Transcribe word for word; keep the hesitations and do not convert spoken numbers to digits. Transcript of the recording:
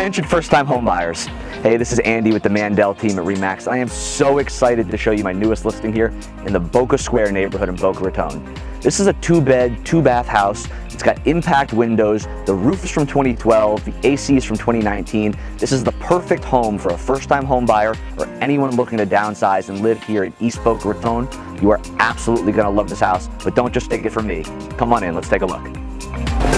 Attention first-time home buyers. Hey, this is Andy with the Mandel team at RE/MAX. I am so excited to show you my newest listing here in the Boca Square neighborhood in Boca Raton. This is a two-bed, two-bath house. It's got impact windows. The roof is from twenty twelve. The A C is from twenty nineteen. This is the perfect home for a first-time home buyer or anyone looking to downsize and live here in East Boca Raton. You are absolutely going to love this house, but don't just take it from me. Come on in, let's take a look.